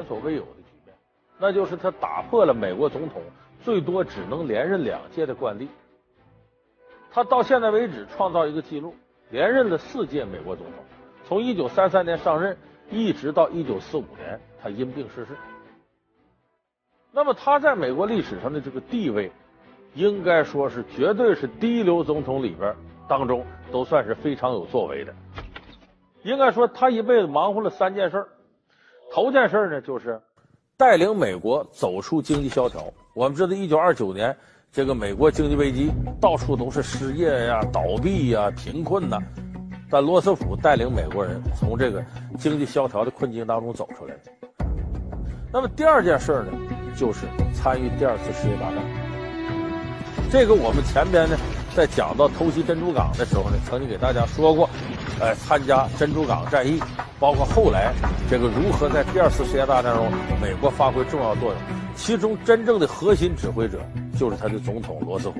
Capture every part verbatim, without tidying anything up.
前所未有的局面，那就是他打破了美国总统最多只能连任两届的惯例。他到现在为止创造一个记录，连任了四届美国总统，从一九三三年上任一直到一九四五年他因病逝世。那么他在美国历史上的这个地位，应该说是绝对是第一流总统里边当中都算是非常有作为的。应该说他一辈子忙活了三件事。头件事呢，就是带领美国走出经济萧条。我们知道一九二九年这个美国经济危机，到处都是失业呀、倒闭呀、贫困呐，但罗斯福带领美国人从这个经济萧条的困境当中走出来了。那么第二件事呢，就是参与第二次世界大战。这个我们前边呢在讲到偷袭珍珠港的时候呢，曾经给大家说过，呃，参加珍珠港战役，包括后来这个如何在第二次世界大战中美国发挥重要作用，其中真正的核心指挥者就是他的总统罗斯福。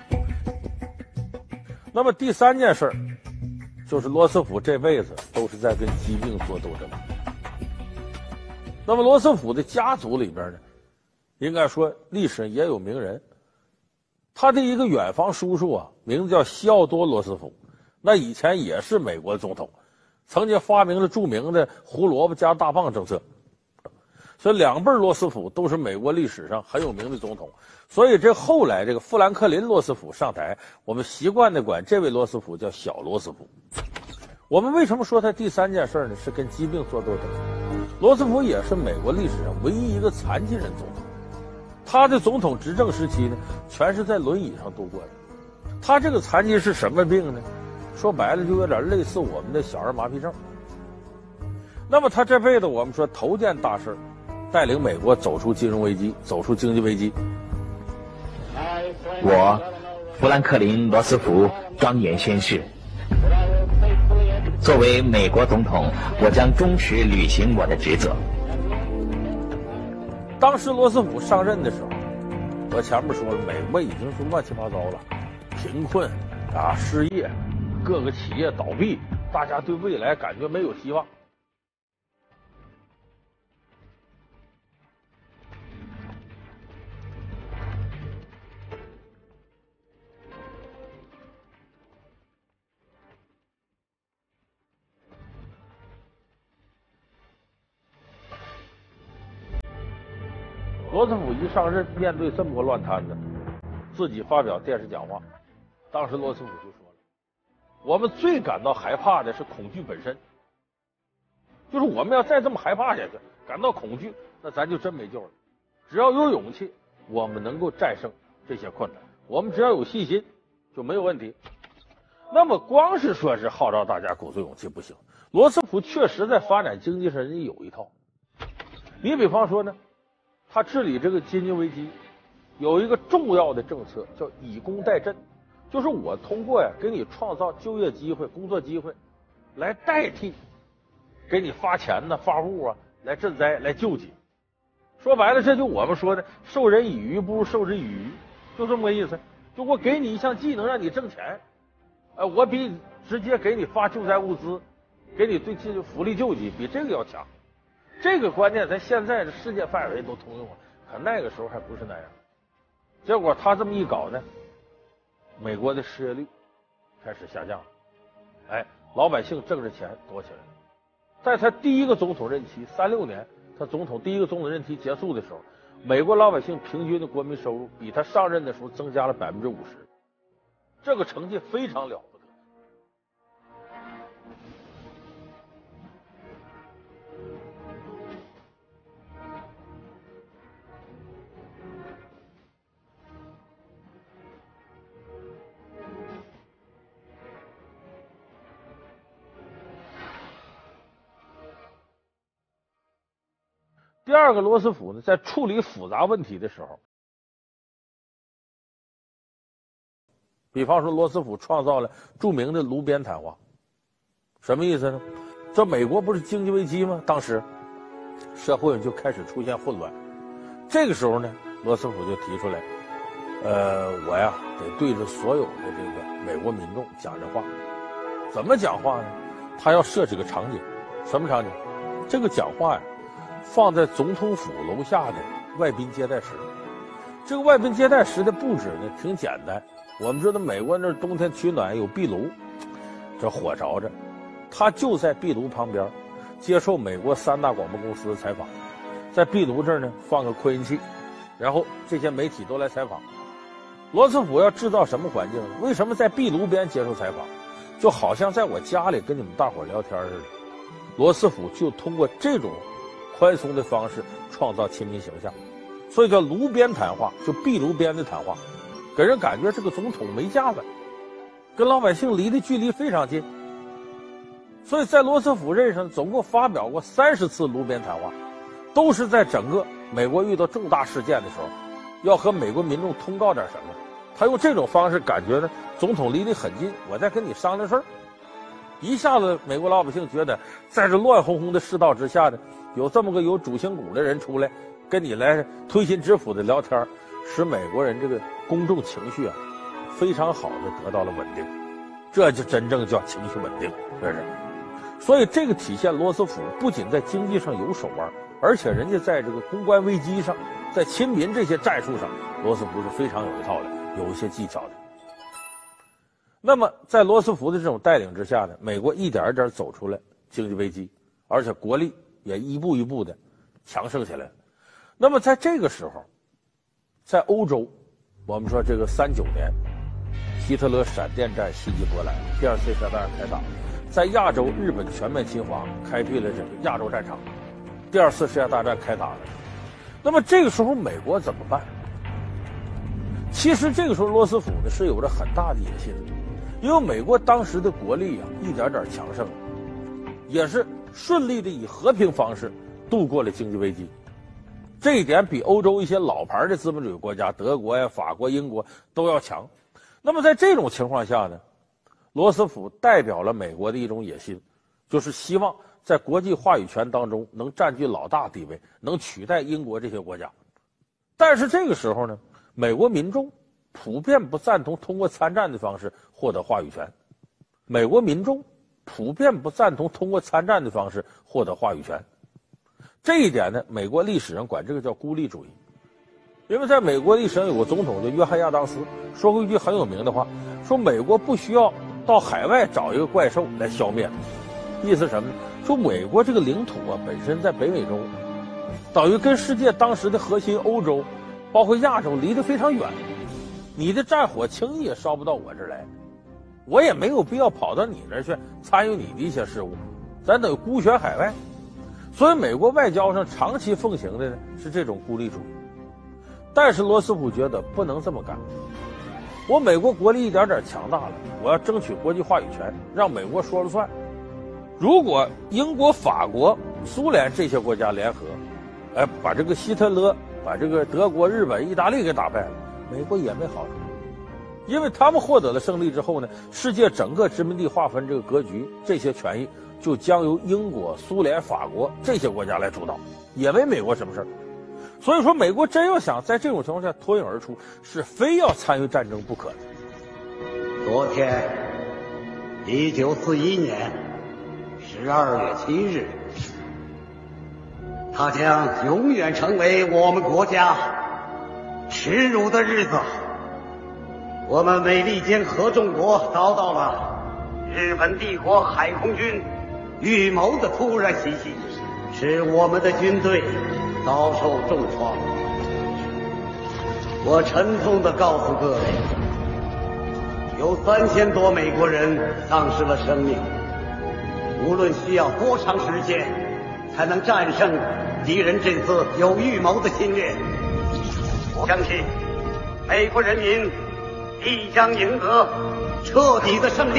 那么第三件事就是罗斯福这辈子都是在跟疾病做斗争。那么罗斯福的家族里边呢，应该说历史也有名人。他的一个远房叔叔啊，名字叫西奥多·罗斯福，那以前也是美国总统，曾经发明了著名的胡萝卜加大棒政策。所以两辈罗斯福都是美国历史上很有名的总统。所以这后来这个富兰克林·罗斯福上台，我们习惯的管这位罗斯福叫小罗斯福。我们为什么说他第三件事呢？是跟疾病做斗争。罗斯福也是美国历史上唯一一个残疾人总统。他的总统执政时期呢，全是在轮椅上度过的。他这个残疾是什么病呢？说白了就有点类似我们的小儿麻痹症。那么他这辈子我们说头件大事，带领美国走出金融危机，走出经济危机。 我富兰克林·罗斯福庄严宣誓，作为美国总统，我将忠实履行我的职责。 当时罗斯福上任的时候，我前面说了，美国已经是乱七八糟了，贫困啊、失业，各个企业倒闭，大家对未来感觉没有希望。罗斯福一上任，面对这么个乱摊子，自己发表电视讲话。当时罗斯福就说了：“我们最感到害怕的是恐惧本身，就是我们要再这么害怕下去，感到恐惧，那咱就真没救了。只要有勇气，我们能够战胜这些困难。我们只要有信心，就没有问题。”那么光是说是号召大家鼓足勇气不行，罗斯福确实在发展经济上人家有一套。你比方说呢，他治理这个经济危机有一个重要的政策叫以工代赈，就是我通过呀给你创造就业机会、工作机会，来代替给你发钱呢、发物啊，来赈灾、来救济。说白了，这就我们说的授人以鱼不如授之以渔，就这么个意思。就我给你一项技能让你挣钱，呃，我比直接给你发救灾物资，给你对这福利救济比这个要强。这个观念在现在的世界范围都通用了，可那个时候还不是那样。结果他这么一搞呢，美国的失业率开始下降了，哎，老百姓挣着钱多起来了。在他第一个总统任期三六年，他总统第一个总统任期结束的时候，美国老百姓平均的国民收入比他上任的时候增加了百分之五十，这个成绩非常了不得。第二个，罗斯福呢，在处理复杂问题的时候，比方说罗斯福创造了著名的炉边谈话。什么意思呢？这美国不是经济危机吗？当时社会就开始出现混乱。这个时候呢，罗斯福就提出来，呃，我呀得对着所有的这个美国民众讲这话。怎么讲话呢？他要设置个场景。什么场景？这个讲话呀， 放在总统府楼下的外宾接待室。这个外宾接待室的布置呢挺简单，我们知道美国那冬天取暖有壁炉，这火着着，他就在壁炉旁边接受美国三大广播公司的采访，在壁炉这儿呢放个扩音器，然后这些媒体都来采访。罗斯福要制造什么环境呢？为什么在壁炉边接受采访？就好像在我家里跟你们大伙聊天似的。罗斯福就通过这种宽松的方式创造亲民形象，所以叫炉边谈话，就壁炉边的谈话，给人感觉这个总统没架子，跟老百姓离的距离非常近。所以在罗斯福任上总共发表过三十次炉边谈话，都是在整个美国遇到重大事件的时候，要和美国民众通告点什么。他用这种方式感觉呢，总统离得很近，我在跟你商量事儿。一下子美国老百姓觉得，在这乱哄哄的世道之下呢，有这么个有主心骨的人出来跟你来推心置腹的聊天，使美国人这个公众情绪啊非常好的得到了稳定。这就真正叫情绪稳定，这是。所以这个体现罗斯福不仅在经济上有手腕，而且人家在这个公关危机上，在亲民这些战术上，罗斯福是非常有一套的，有一些技巧的。那么在罗斯福的这种带领之下呢，美国一点一点走出来经济危机，而且国力也一步一步的强盛起来。那么在这个时候，在欧洲，我们说这个三九年希特勒闪电战袭击波兰，第二次世界大战开打，在亚洲日本全面侵华，开辟了这个亚洲战场，第二次世界大战开打了。那么这个时候美国怎么办？其实这个时候罗斯福呢是有着很大的野心的，因为美国当时的国力啊一点点强盛，也是顺利的以和平方式度过了经济危机。这一点比欧洲一些老牌的资本主义国家，德国呀、法国、英国都要强。那么在这种情况下呢，罗斯福代表了美国的一种野心，就是希望在国际话语权当中能占据老大地位，能取代英国这些国家。但是这个时候呢，美国民众普遍不赞同通过参战的方式获得话语权。美国民众普遍不赞同通过参战的方式获得话语权。这一点呢，美国历史上管这个叫孤立主义。因为在美国历史上有个总统叫约翰亚当斯，说过一句很有名的话，说美国不需要到海外找一个怪兽来消灭它。意思是什么呢？说美国这个领土啊，本身在北美洲，等于跟世界当时的核心欧洲包括亚洲离得非常远，你的战火轻易也烧不到我这儿来，我也没有必要跑到你那儿去参与你的一些事务，咱等于孤悬海外。所以美国外交上长期奉行的呢是这种孤立主义。但是罗斯福觉得不能这么干，我美国国力一点点强大了，我要争取国际话语权，让美国说了算。如果英国、法国、苏联这些国家联合，哎，把这个希特勒、把这个德国、日本、意大利给打败了，美国也没好处。因为他们获得了胜利之后呢，世界整个殖民地划分这个格局，这些权益就将由英国、苏联、法国这些国家来主导，也没美国什么事儿。所以说，美国真要想在这种情况下脱颖而出，是非要参与战争不可的。 昨天，一九四一年十二月七日，它将永远成为我们国家耻辱的日子。我们美利坚合众国遭到了日本帝国海空军预谋的突然袭击，使我们的军队遭受重创。我沉痛地告诉各位，有三千多美国人丧失了生命。无论需要多长时间才能战胜敌人这次有预谋的侵略，我相信美国人民必将赢得彻底的胜利。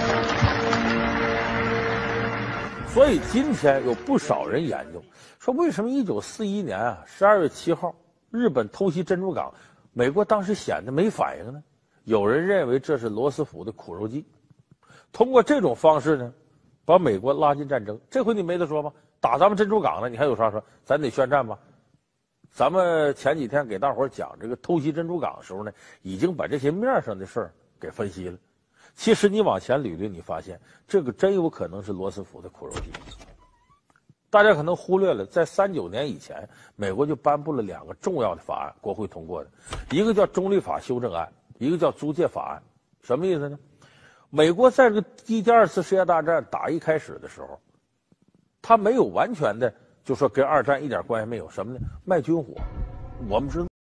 所以今天有不少人研究说，为什么一九四一年啊十二月七号日本偷袭珍珠港，美国当时显得没反应呢？有人认为这是罗斯福的苦肉计，通过这种方式呢，把美国拉进战争。这回你没得说吧？打咱们珍珠港了，你还有啥说？咱得宣战吧？咱们前几天给大伙讲这个偷袭珍珠港的时候呢，已经把这些面上的事儿给分析了。其实你往前捋捋，你发现这个真有可能是罗斯福的苦肉计。 大家可能忽略了，在三九年以前，美国就颁布了两个重要的法案，国会通过的，一个叫中立法修正案，一个叫租借法案。什么意思呢？美国在这个第一、二次世界大战打一开始的时候，他没有完全的就说跟二战一点关系没有，什么呢？卖军火。我们知道。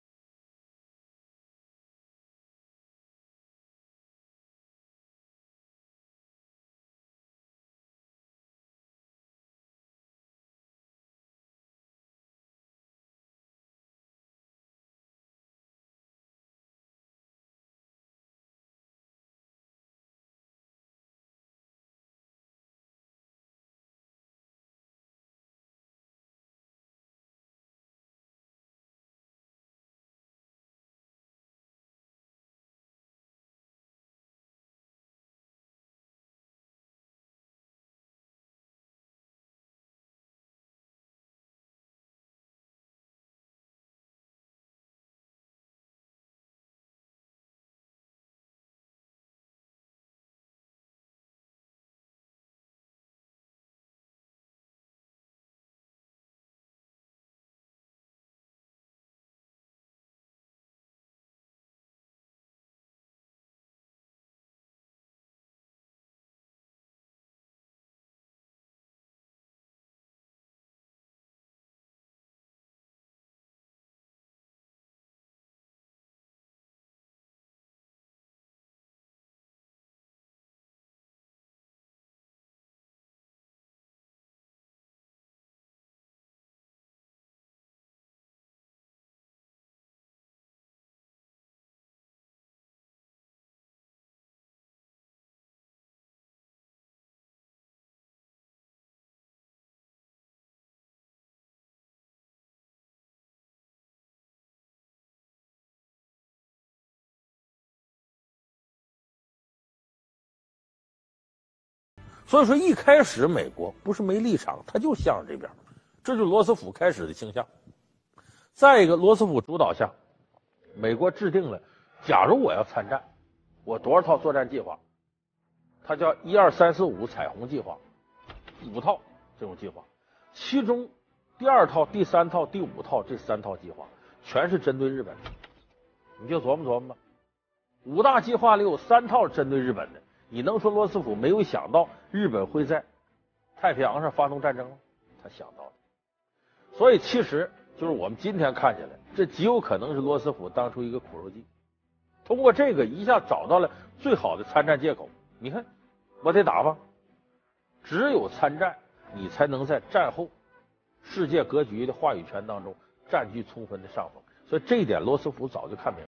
所以说，一开始美国不是没立场，他就向着这边，这就是罗斯福开始的倾向。再一个，罗斯福主导下，美国制定了，假如我要参战，我多少套作战计划，它叫一二三四五彩虹计划，五套这种计划，其中第二套、第三套、第五套这三套计划全是针对日本的，你就琢磨琢磨吧。五大计划里有三套针对日本的。你能说罗斯福没有想到日本会在太平洋上发动战争吗？他想到的。所以其实就是我们今天看起来，这极有可能是罗斯福当初一个苦肉计，通过这个一下找到了最好的参战借口。你看，我得打吧，只有参战，你才能在战后世界格局的话语权当中占据充分的上风。所以这一点，罗斯福早就看明